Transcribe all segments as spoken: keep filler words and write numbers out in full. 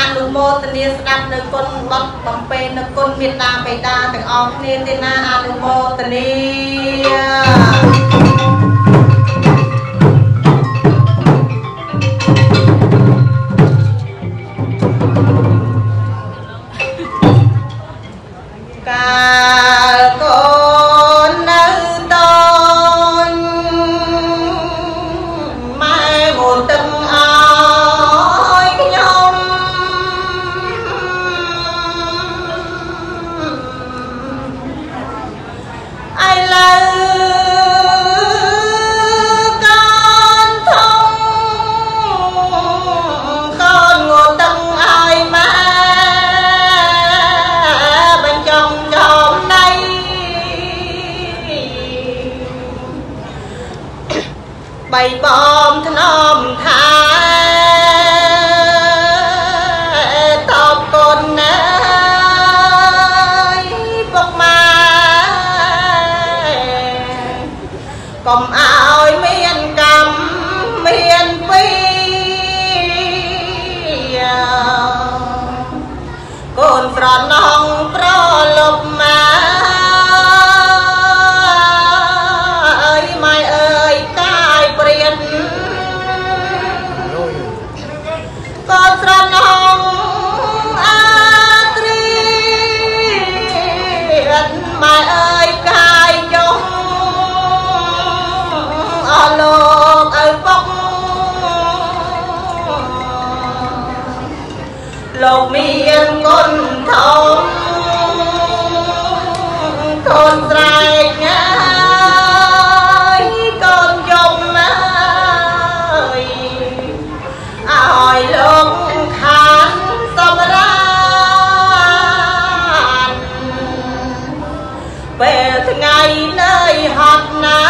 នុមោទនាស្ដាប់នៅគុណបត់បំពេនៅគុណមេត្តាបិតាទាំងអស់គ្នាទេណាអនុមោទនាកាលកូននៅតូនម៉ែមុនទឹកអើយខ្ញុំឥឡូវកូនធំកូនងត់ទឹកអើយម៉ែបញ្ចង់ចំណៃបីបំធ្នមថាតបគុណណាយពុកម៉ែកុំឲ្យមានកម្មមានពីកូនស្រណងប្រលប់ម៉ែអើយម៉ែអើយកាយព្រានកូនស្រណងអាត្រៀនម៉ែអើយកាយចុះអស់លោកឪពុកលោកមានគុណធំកូនស្រែកណាយកូនយំណាយឲ្យលោកខានសម្រានពេលថ្ងៃនៅហត់ណា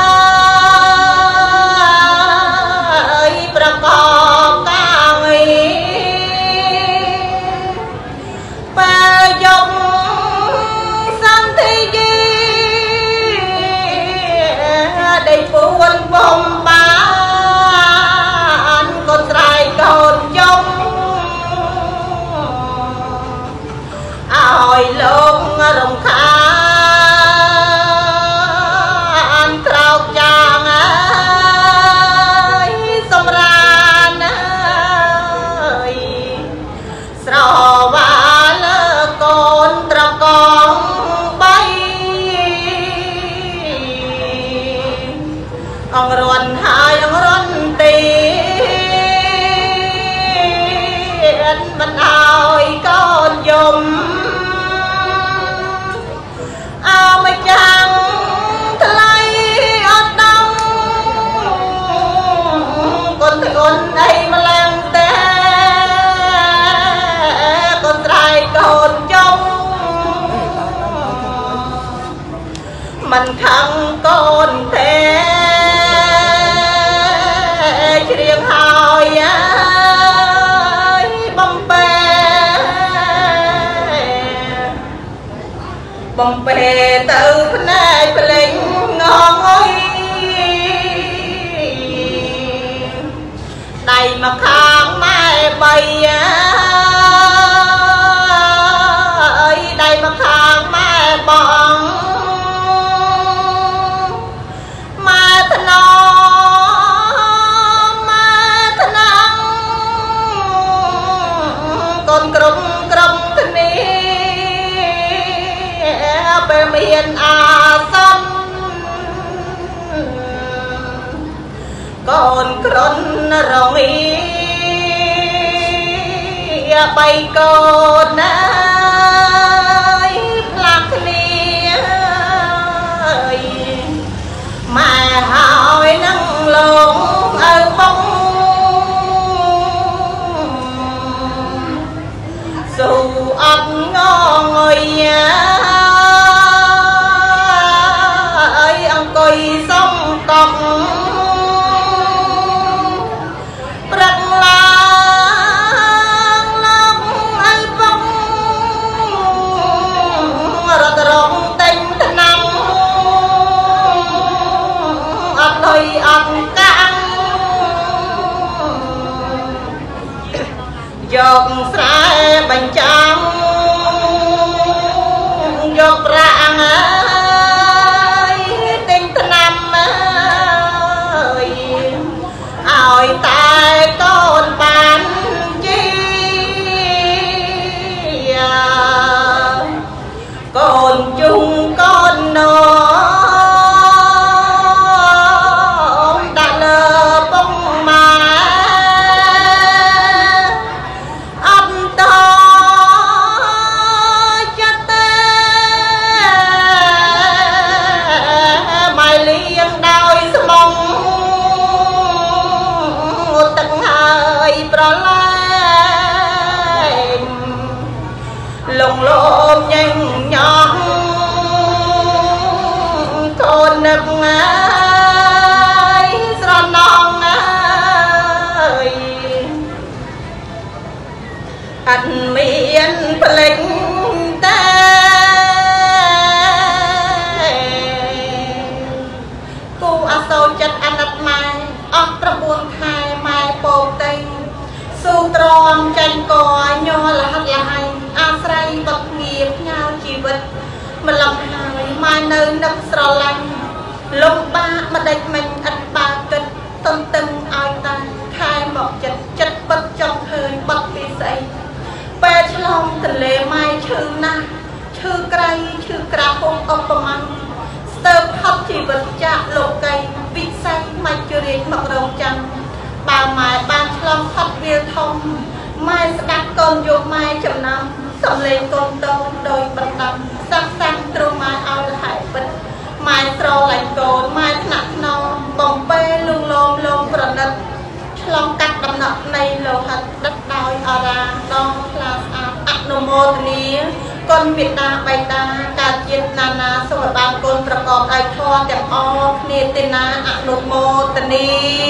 យប្រកបការងារពេលយកសន្ធិយាដេកពួនបំបានកូនស្រែកកូនយំឲ្យលោករំខានក្រោកយ៉ាងអើយសម្រានអើយស្រវាលើកូនត្រកងបីអងរន់ហើយអងរន់ទីមិនឲ្យកូនយំអើមិនចាំងថ្លៃអត់ដឹងកូនធ្ងន់អីម្លាំងទេកូនត្រៃកូនចុងមិនខឹងកូនទេជ្រៀងហើយអើយបំពេបំពេទៅភ្នែកភ្លេងងងអើយដៃមកខាងម៉ែបីអើយដៃមកខាងម៉ែបងម៉ែថ្នមម៉ែថ្នងកូនក្រុមក្រុមគ្នាពេលមានអាសន្នកូនក្រុនរងីបីកូនណាយផ្លាស់គ្នាម៉ែហើយនឹងលោកឪពុកស៊ូអត់ងងុយអង្គុយសុំកប់ព្រឹកឡើងលោកឪពុករត់រងតែងថ្នាំអត់លុយអត់កាំងយយកស្រែបញ្ចាំយកប្រាក់អើយទិញថ្នាំអើយឲ្យតែកូនបានជីកូនជុំកូនណោលងលោមញញញងកូននឹកអើយស្រណងអើយអត់មានផ្លេចតែគូអសូរចិត្តអាណិតម៉ែអស់ប្របួនខែម៉ែពោតៃស៊ូត្រងចាញ់កញ័រលហិតលហើយអាស្រ័យបត់ងារផ្ញើជីវិតម្លឹងហើយម៉ែនៅនឹកស្រឡាញ់លំបាកមិនដេចមិនឥតបាគិតទន្ទឹងឲ្យតាខែមកចិត្តចិត្តបិទចង់ឃើញបត់ពីស្អីពេលឆ្លងទន្លេម៉ែឈឺណាស់ឈឺក្រៃឈឺក្រាស់ហុកអបប្រមាណស្ទើរផុតជីវិតចាក់លោកីពិស័យមិនជរាជមករងចាំបើម៉ែបានឆ្លងផុតវាធំម៉ែស្ដាប់កូនយកម៉ែចំណាំសំលេងកូនតូនដោយបណ្ដាំសាក់សាំងទ្រង់ម៉ែឲ្យលហែពិតម៉ែស្រឡាញ់កូនម៉ែថ្នាក់ថ្នមបំពេលលងលងលងប្រណិតឆ្លងកាត់ដំណក់នៃលោហិតដឹកដោយអរាដងខ្លាស្អាតអនុមោទនាគុណមេត្តាបៃតាការជាតិណានាសូមបានកូនប្រកបដោយធម៌ទាំងអស់គ្នាទេណាអនុមោទនា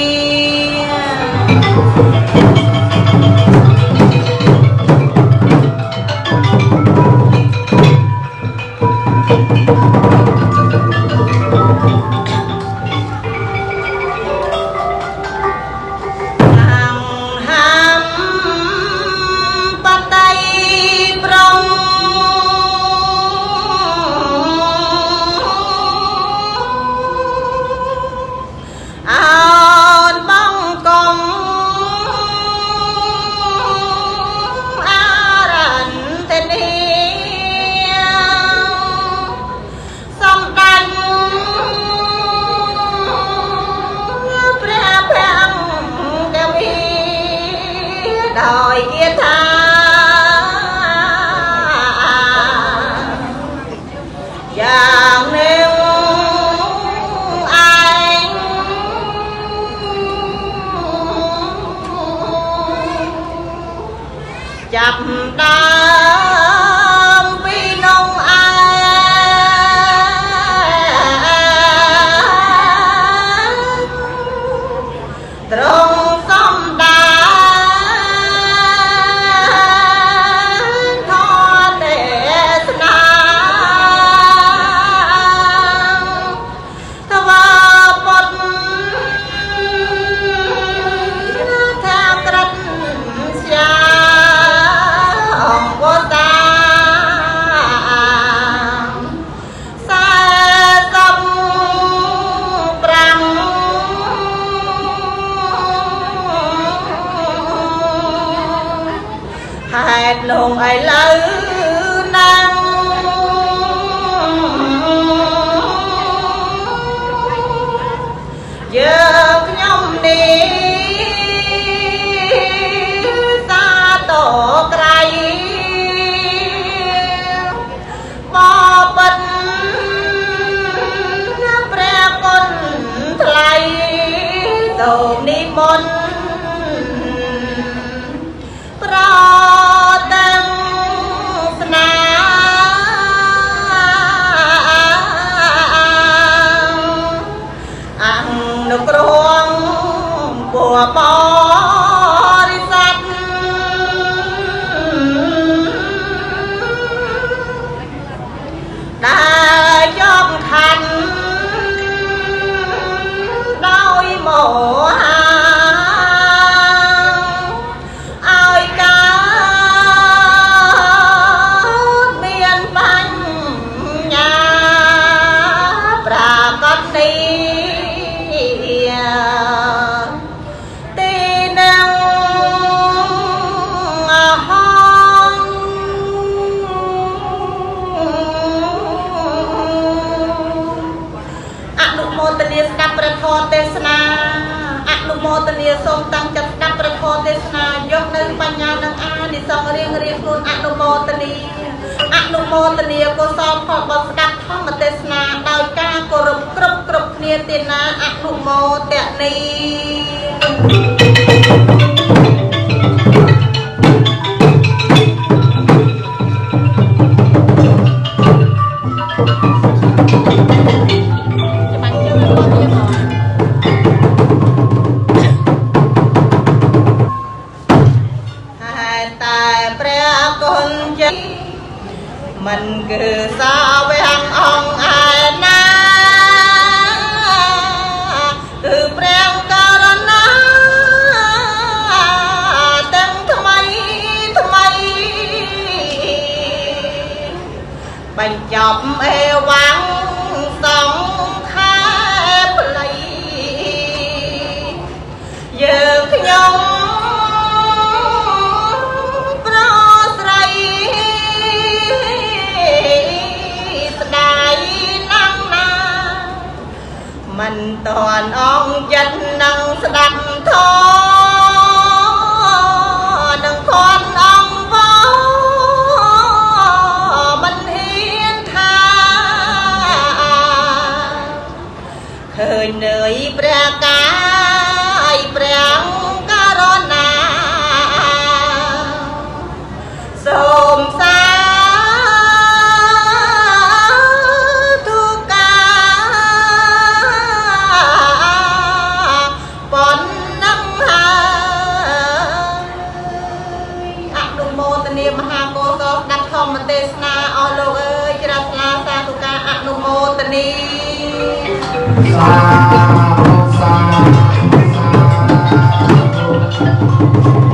ដោយគាថាយ៉ាងនេះឯងចាប់ដើមពីនងឯត្រង់សំដាហេតុលងឥឡូវណាំយើងខ្ញុំនេះសាតក្រៃបបិទ្ធព្រះគុណថ្លៃសូមនិមន្តប្រតាំងស្នានឹងអានិសងរៀងរៀងខ្លួនអនុមោទនីអនុមោទនីកុសលផលបស្ដាប់ធម្មទេសនាដោយការគោរពគ្រប់គ្រប់គ្នាទេណាអនុមោទនីมันคือสาวแวงอ่องอายนาคือเปรียงการณาแต่งทำไมทำไมบรรจบเอวังสองข้าปลายเยือกยงมันตอนอ่องยันนังสดับทอนังคอนอ่องวอมันเฮียนทาเคยเหนื่อยเปรียกายเปรียงการนาสมสาเทศนาอโลกเอ้ยจรัสลาสาธุกาอนุโมทนีสาธุสาธุ